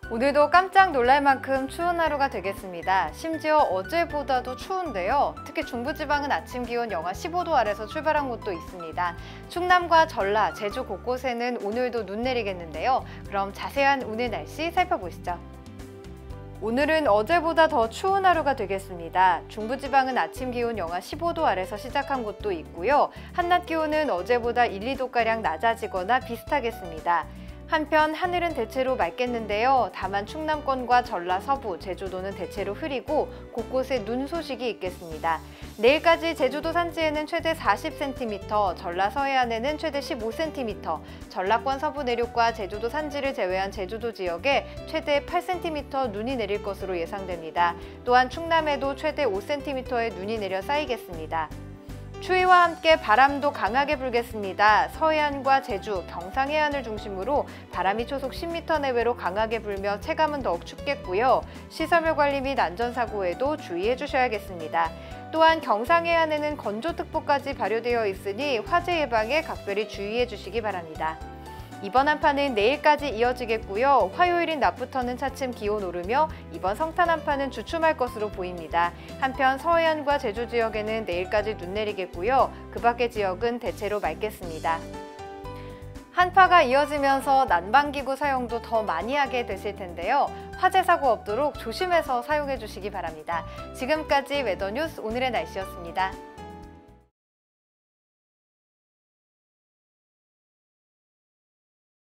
오늘도 깜짝 놀랄 만큼 추운 하루가 되겠습니다. 심지어 어제보다도 추운데요. 특히 중부지방은 아침 기온 영하 15도 아래서 출발한 곳도 있습니다. 충남과 전라, 제주 곳곳에는 오늘도 눈 내리겠는데요. 그럼 자세한 오늘 날씨 살펴보시죠. 오늘은 어제보다 더 추운 하루가 되겠습니다. 중부지방은 아침 기온 영하 15도 아래서 시작한 곳도 있고요. 한낮 기온은 어제보다 1, 2도가량 낮아지거나 비슷하겠습니다. 한편 하늘은 대체로 맑겠는데요. 다만 충남권과 전라 서부, 제주도는 대체로 흐리고 곳곳에 눈 소식이 있겠습니다. 내일까지 제주도 산지에는 최대 40cm, 전라 서해안에는 최대 15cm, 전라권 서부 내륙과 제주도 산지를 제외한 제주도 지역에 최대 8cm 눈이 내릴 것으로 예상됩니다. 또한 충남에도 최대 5cm의 눈이 내려 쌓이겠습니다. 추위와 함께 바람도 강하게 불겠습니다. 서해안과 제주, 경상 해안을 중심으로 바람이 초속 10m 내외로 강하게 불며 체감은 더욱 춥겠고요. 시설물 관리 및 안전사고에도 주의해 주셔야겠습니다. 또한 경상 해안에는 건조특보까지 발효되어 있으니 화재 예방에 각별히 주의해 주시기 바랍니다. 이번 한파는 내일까지 이어지겠고요. 화요일인 낮부터는 차츰 기온 오르며 이번 성탄 한파는 주춤할 것으로 보입니다. 한편 서해안과 제주 지역에는 내일까지 눈 내리겠고요. 그 밖의 지역은 대체로 맑겠습니다. 한파가 이어지면서 난방기구 사용도 더 많이 하게 되실 텐데요. 화재 사고 없도록 조심해서 사용해 주시기 바랍니다. 지금까지 웨더뉴스 오늘의 날씨였습니다.